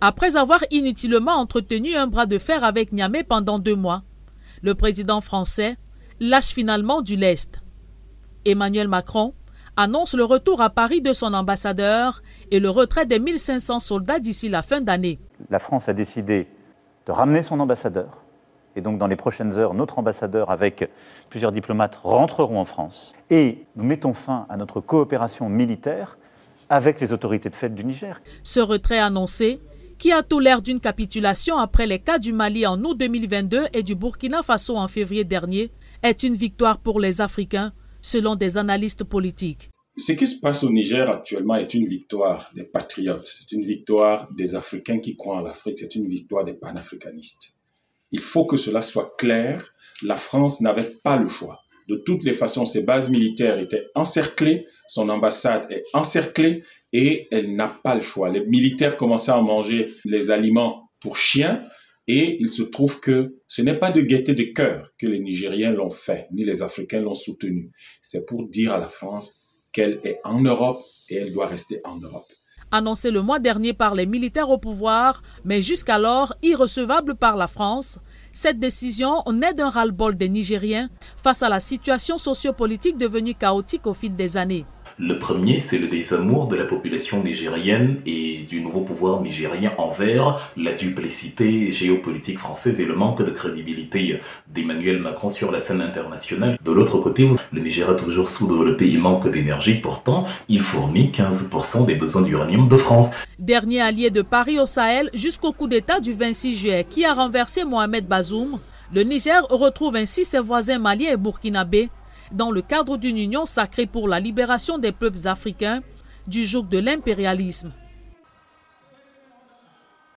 Après avoir inutilement entretenu un bras de fer avec Niamey pendant 2 mois, le président français lâche finalement du lest. Emmanuel Macron annonce le retour à Paris de son ambassadeur et le retrait des 1500 soldats d'ici la fin d'année. La France a décidé de ramener son ambassadeur. Et donc dans les prochaines heures, notre ambassadeur avec plusieurs diplomates rentreront en France. Et nous mettons fin à notre coopération militaire avec les autorités de fait du Niger. Ce retrait annoncé, qui a tout l'air d'une capitulation après les cas du Mali en août 2022 et du Burkina Faso en février dernier, est une victoire pour les Africains, selon des analystes politiques. Ce qui se passe au Niger actuellement est une victoire des patriotes, c'est une victoire des Africains qui croient en l'Afrique, c'est une victoire des panafricanistes. Il faut que cela soit clair, la France n'avait pas le choix. De toutes les façons, ses bases militaires étaient encerclées, son ambassade est encerclée et elle n'a pas le choix. Les militaires commençaient à manger les aliments pour chiens et il se trouve que ce n'est pas de gaieté de cœur que les Nigériens l'ont fait, ni les Africains l'ont soutenu. C'est pour dire à la France qu'elle est en Europe et elle doit rester en Europe. Annoncé le mois dernier par les militaires au pouvoir, mais jusqu'alors irrecevable par la France, cette décision naît d'un ras-le-bol des Nigériens face à la situation sociopolitique devenue chaotique au fil des années. Le premier, c'est le désamour de la population nigérienne et du nouveau pouvoir nigérien envers la duplicité géopolitique française et le manque de crédibilité d'Emmanuel Macron sur la scène internationale. De l'autre côté, le Niger est toujours sous-développé, il manque d'énergie, pourtant il fournit 15% des besoins d'uranium de France. Dernier allié de Paris au Sahel jusqu'au coup d'État du 26 juillet qui a renversé Mohamed Bazoum, le Niger retrouve ainsi ses voisins maliens et burkinabés dans le cadre d'une union sacrée pour la libération des peuples africains du joug de l'impérialisme.